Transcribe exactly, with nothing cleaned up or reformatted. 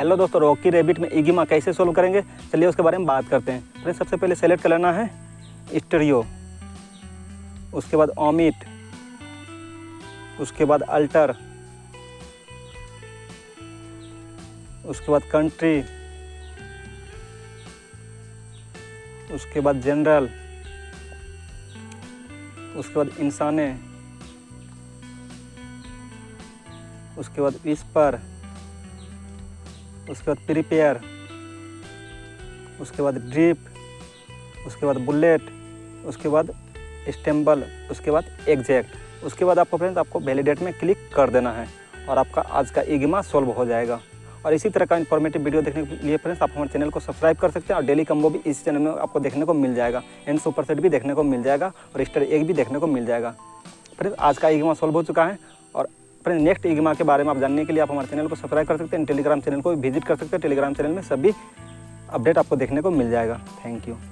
Hello दोस्तों, Rocky rabbit में इगिमा कैसे सोल्व करेंगे, चलिए उसके बारे में बात करते हैं। फ्रेंड्स सबसे पहले सेलेक्ट कर लेना है स्टीरियो, उसके बाद ओमिट, उसके बाद अल्टर, उसके बाद कंट्री, उसके बाद जनरल, उसके बाद इंसाने, उसके बाद विस्पर, उसके बाद प्रिपेयर, उसके बाद ड्रिप, उसके बाद बुलेट, उसके बाद स्टेम्बल, उसके बाद एग्जैक्ट। उसके बाद आपको फ्रेंड्स आपको वैलिडेट में क्लिक कर देना है और आपका आज का इगिमा सॉल्व हो जाएगा। और इसी तरह का इन्फॉर्मेटिव वीडियो देखने के लिए फ्रेंड्स आप हमारे चैनल को सब्सक्राइब कर सकते हैं और डेली कम्बो भी इस चैनल में आपको देखने को मिल जाएगा, एंड सुपर सेट भी देखने को मिल जाएगा और स्टार एग भी देखने को मिल जाएगा। फ्रेंड्स आज का इगिमा सॉल्व हो चुका है और फ्रेंड्स नेक्स्ट इगिमा के बारे में आप जानने के लिए आप हमारे चैनल को सब्सक्राइब कर सकते हैं, टेलीग्राम चैनल को विजिट कर सकते हैं। टेलीग्राम चैनल में सभी अपडेट आपको देखने को मिल जाएगा। Thank you.